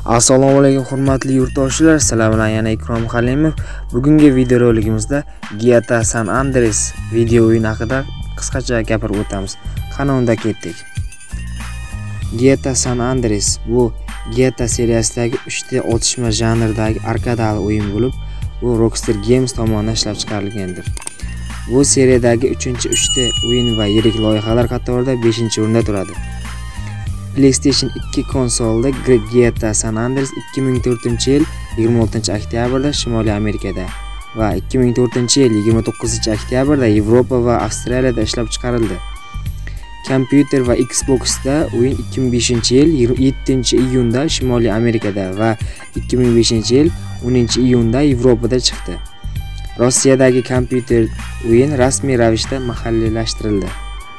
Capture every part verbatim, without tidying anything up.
Assalomu alaykum hurmatli yurtdoshlar, sizlar bilan yana Ikrom Halimov. Bugungi videorolikimizda G T A San Andreas video o'yin haqida qisqacha gapirib o'tamiz. Qani unda ketdik. G T A San Andreas bu G T A seriyasidagi uchta otishma janridagi arkadali o'yin bo'lib, bu Rockstar Games tomonidan ishlab chiqarilgandir. Bu seriyadagi uchinchi uchta o'yin va yirik loyihalar qatorida beshinchi o'rinda turadi. PlayStation ikki konsolida G T A San Andreas ikki ming to'rtinchi yil yigirma oltinchi oktyabrda Shimoliy Amerikada va ikki ming to'rtinchi yil yigirma to'qqizinchi oktyabrda Yevropa va Avstraliyada ishlab chiqarildi. Kompyuter va Xbox'da o'yin ikki ming beshinchi yil yettinchi iyunda Shimoliy Amerikada va ikki ming beshinchi yil o'ninchi iyunda Yevropada chiqdi. Rossiyadagi kompyuter o'yin rasmiy ravishda mahalliylashtirildi.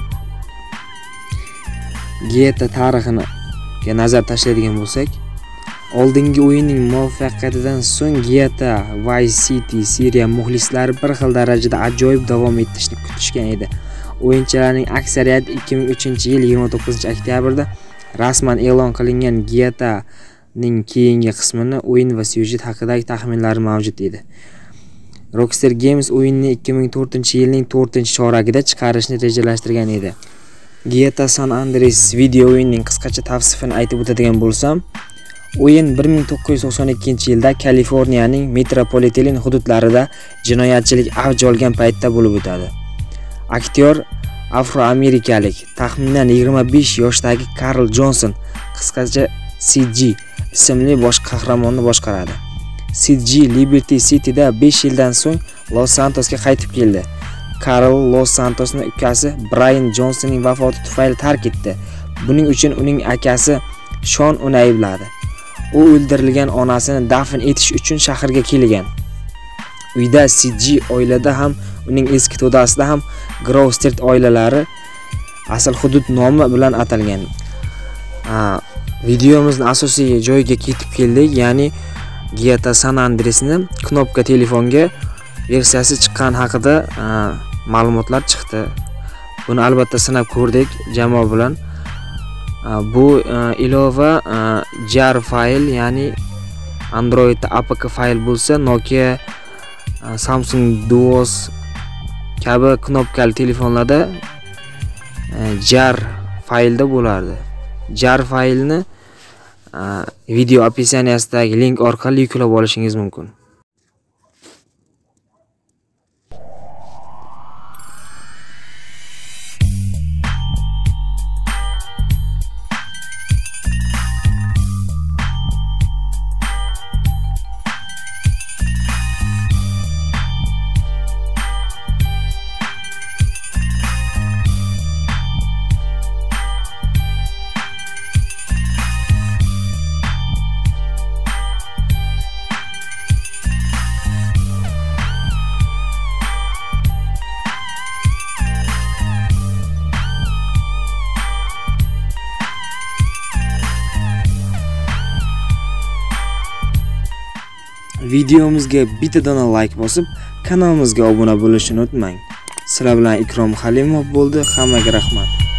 G T A tarixini nazar tashlaydigan bo'lsak, oldingi o'yinning muvaffaqiyatidan so'ng G T A Vice City seriya muxlislari bir xil darajada ajoyib davom etishni kutishgan edi. O'yinchilarning aksariyati ikki ming uchinchi yil yigirma to'qqizinchi oktyabrda rasman e'lon qilingan G T A ning keyingi qismini o'yin va syujet haqidagi taxminlari mavjud edi. Rockstar Games o'yinni ikki ming to'rtinchi yilning to'rtinchi choragida chiqarishni rejalashtirgan edi. G T A San Andreas video o'yinining qisqacha tavsifini aytib o'tadigan bo'lsam, o'yin bir ming to'qqiz yuz to'qson ikkinchi yilda Kaliforniyaning metropoliten hududlarida jinoyatchilik avj olgan paytda bo'lib o'tadi. Aktyor afroamerikalik, taxminan yigirma besh yoshdagi Karl Jonson, qisqacha C G ismli bosh qahramonni boshqaradi. C G Liberty Cityda besh yildan so'ng Los Santosga qaytib keldi. Karl Los Santosning ukasi Brian Johnsonning vafoti tufayli tark etdi. Buning uchun uning akasi Shon uni aybladi. U o'ldirilgan onasini dafn etish uchun shaharga kelgan. Uyda C G oilada ham, uning eski to'dasida ham Grove Street oilalari asl hudud nomi bilan atalgan. Videomizning asosiy joyiga ketib keldik, ya'ni G T A San Andreasni knopka telefonga versiyasi chiqqan haqida ma'lumotlar chiqdi. Buni albatta sinab ko'rdik jamoa bilan. Bu ilova jar fayl, ya'ni Android A P K fayl bo'lsa, Nokia, Samsung Duos kabi knopkali telefonlarda jar faylda bo'lardi. Jar faylni video opisiyasidagi link orqali yuklab olishingiz mumkin. Videomizga bitta dona like bosib, kanalimizga obuna bo'lishni unutmang. Sizlar bilan Ikrom Halimov bo'ldi. Hammaga rahmat.